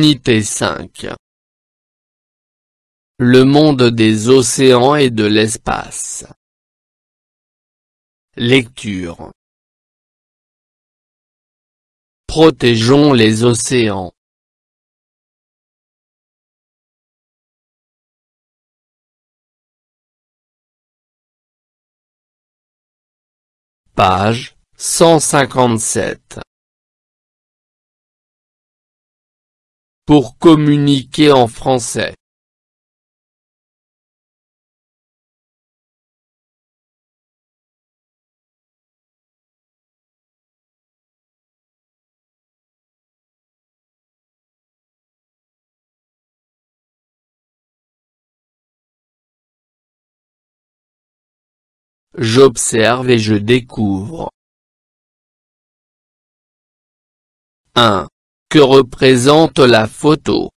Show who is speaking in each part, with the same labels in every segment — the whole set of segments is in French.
Speaker 1: Unité 5. Le monde des océans et de l'espace. Lecture. Protégeons les océans. Page 157. Pour communiquer en français. J'observe et je découvre. 1. Que représente la photo?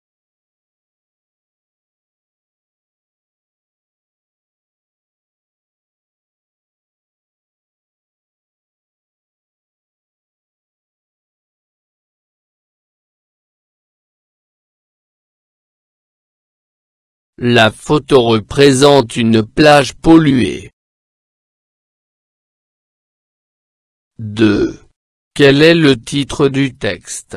Speaker 1: La photo représente une plage polluée. 2. Quel est le titre du texte?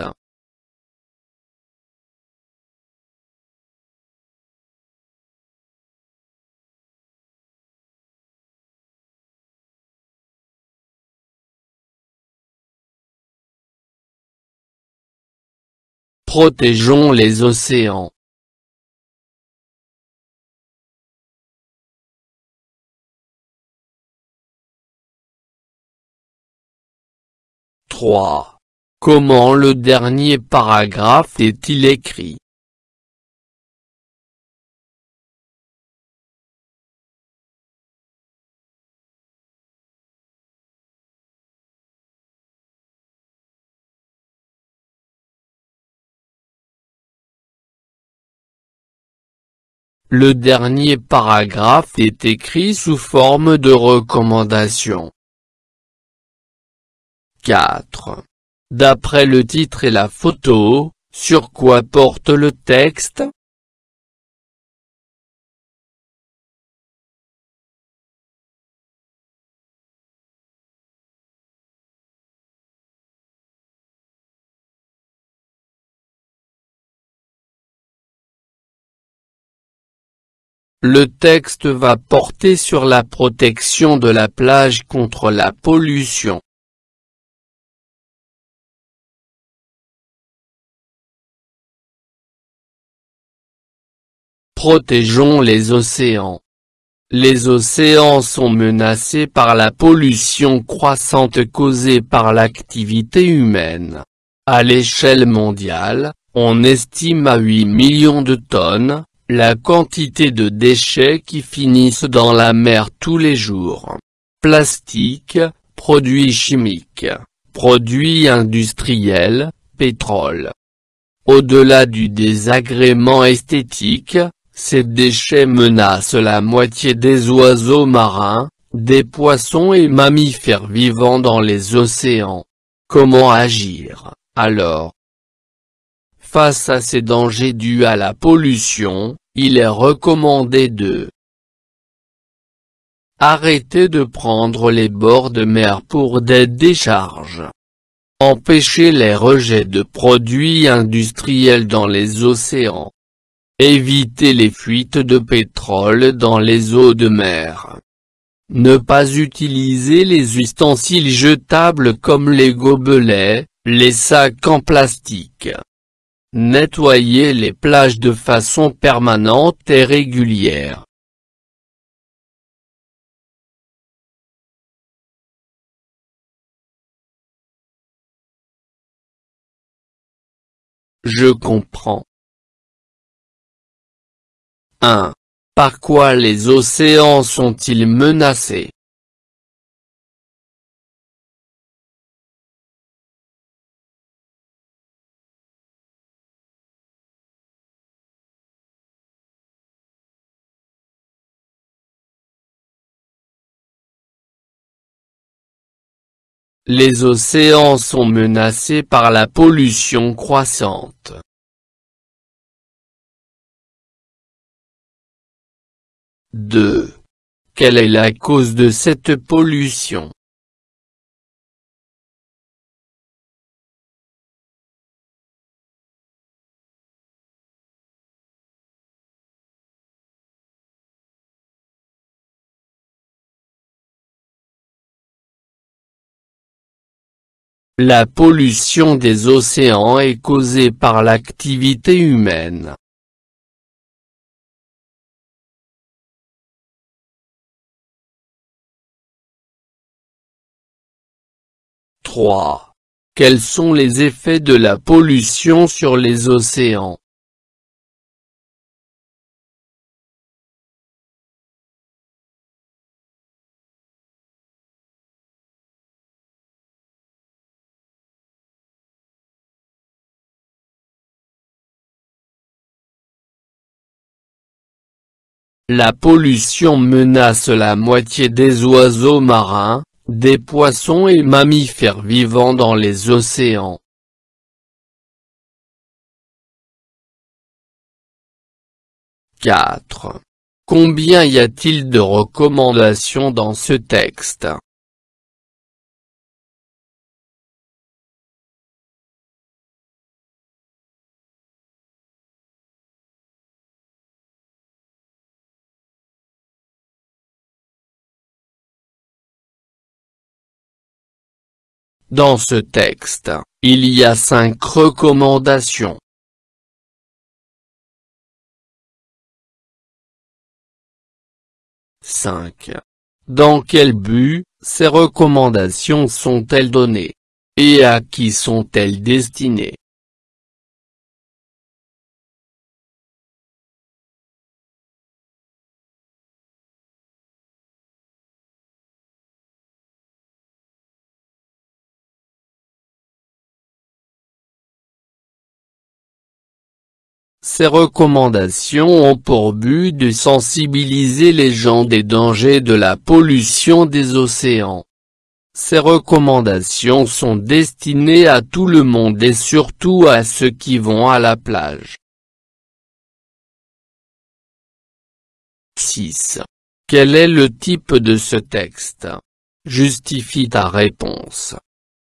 Speaker 1: Protégeons les océans. Comment le dernier paragraphe est-il écrit? Le dernier paragraphe est écrit sous forme de recommandation. 4. D'après le titre et la photo, sur quoi porte le texte? Le texte va porter sur la protection de la plage contre la pollution. Protégeons les océans. Les océans sont menacés par la pollution croissante causée par l'activité humaine. À l'échelle mondiale, on estime à 8 millions de tonnes la quantité de déchets qui finissent dans la mer tous les jours. Plastique, produits chimiques, produits industriels, pétrole. Au-delà du désagrément esthétique, ces déchets menacent la moitié des oiseaux marins, des poissons et mammifères vivant dans les océans. Comment agir, alors? Face à ces dangers dus à la pollution, il est recommandé de arrêter de prendre les bords de mer pour des décharges. Empêcher les rejets de produits industriels dans les océans. Éviter les fuites de pétrole dans les eaux de mer. Ne pas utiliser les ustensiles jetables comme les gobelets, les sacs en plastique. Nettoyer les plages de façon permanente et régulière. Je comprends. 1. Par quoi les océans sont-ils menacés? Les océans sont menacés par la pollution croissante. 2. Quelle est la cause de cette pollution? La pollution des océans est causée par l'activité humaine. Quels sont les effets de la pollution sur les océans? La pollution menace la moitié des oiseaux marins, des poissons et mammifères vivant dans les océans. 4. Combien y a-t-il de recommandations dans ce texte? Dans ce texte, il y a 5 recommandations. Dans quel but, ces recommandations sont-elles données? Et à qui sont-elles destinées? Ces recommandations ont pour but de sensibiliser les gens des dangers de la pollution des océans. Ces recommandations sont destinées à tout le monde et surtout à ceux qui vont à la plage. 6. Quel est le type de ce texte? Justifie ta réponse.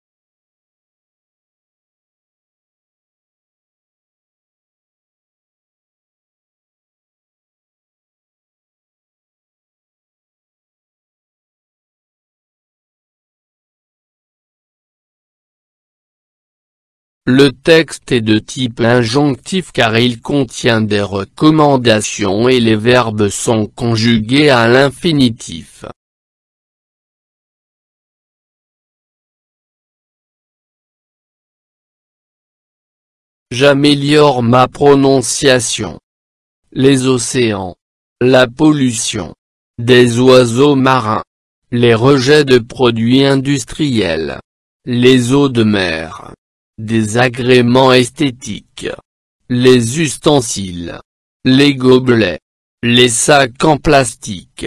Speaker 1: Le texte est de type injonctif car il contient des recommandations et les verbes sont conjugués à l'infinitif. J'améliore ma prononciation. Les océans. La pollution. Des oiseaux marins. Les rejets de produits industriels. Les eaux de mer. Des agréments esthétiques. Les ustensiles. Les gobelets. Les sacs en plastique.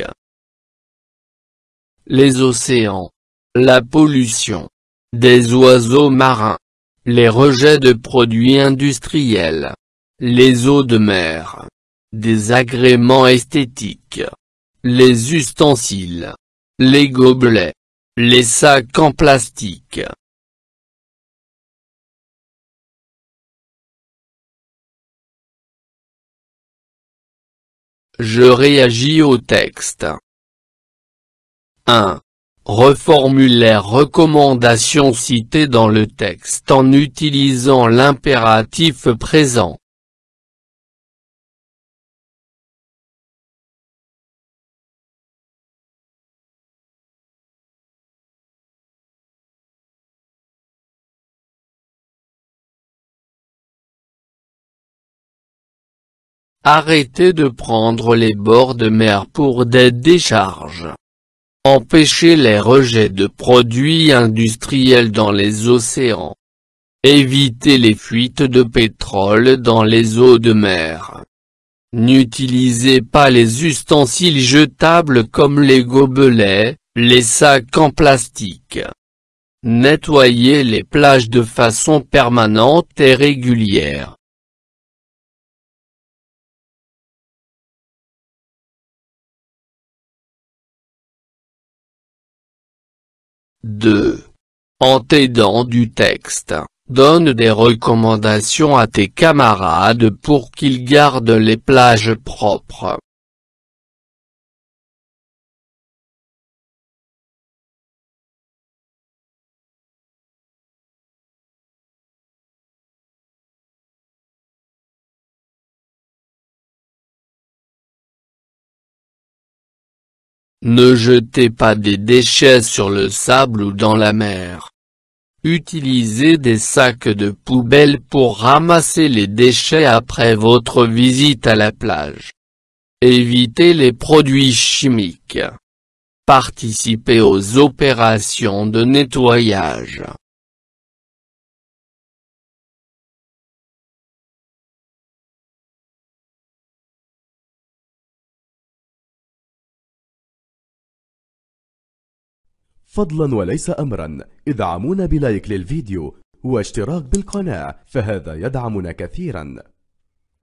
Speaker 1: Les océans. La pollution. Des oiseaux marins. Les rejets de produits industriels. Les eaux de mer. Des agréments esthétiques. Les ustensiles. Les gobelets. Les sacs en plastique. Je réagis au texte. 1. Reformule les recommandations citées dans le texte en utilisant l'impératif présent. Arrêtez de prendre les bords de mer pour des décharges. Empêcher les rejets de produits industriels dans les océans. Éviter les fuites de pétrole dans les eaux de mer. N'utilisez pas les ustensiles jetables comme les gobelets, les sacs en plastique. Nettoyez les plages de façon permanente et régulière. 2. En t'aidant du texte, donne des recommandations à tes camarades pour qu'ils gardent les plages propres. Ne jetez pas des déchets sur le sable ou dans la mer. Utilisez des sacs de poubelle pour ramasser les déchets après votre visite à la plage. Évitez les produits chimiques. Participez aux opérations de nettoyage.
Speaker 2: فضلا وليس أمرا ادعمونا بلايك للفيديو واشتراك بالقناة، فهذا يدعمنا كثيرا.